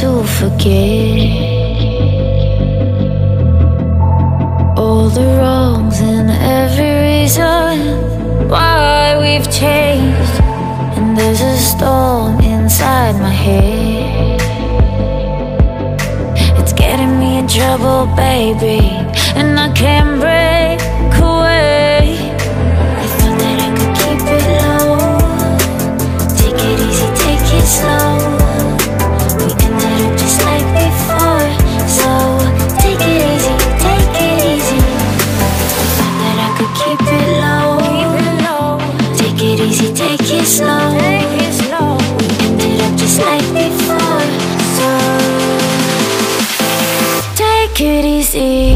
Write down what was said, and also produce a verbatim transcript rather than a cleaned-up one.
to forget all the wrongs and every reason why we've changed. And there's a storm inside my head, it's getting me in trouble, baby, and I can't break away. I thought that I could keep it low, take it easy, take it slow. We ended up just like before, so take it easy, take it easy. I thought that I could keep it low, keep it low. Take it easy, take it slow, take it slow. We ended up just like before, so take it easy.